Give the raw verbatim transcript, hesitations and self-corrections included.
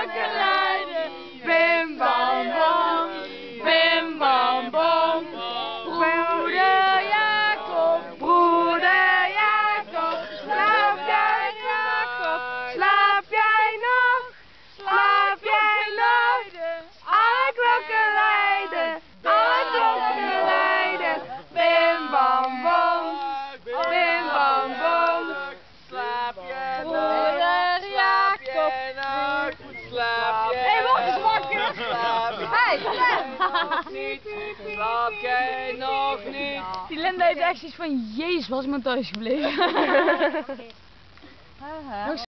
klokken luiden. Bim bam bom, bim bam bom. Broeder Jacob, broeder Jacob, slaap jij Jacob, slaap jij nog, slaap jij nog? Alle klokken luiden, alle klokken luiden. Bim bam bom, bim bam bom. Slaap je Broeder Jacob, slaap je hé, wacht eens, Marcus. Hé, niet, slaap jij nog niet? die Linda heeft echt iets van, jezus, was ik maar thuis gebleven.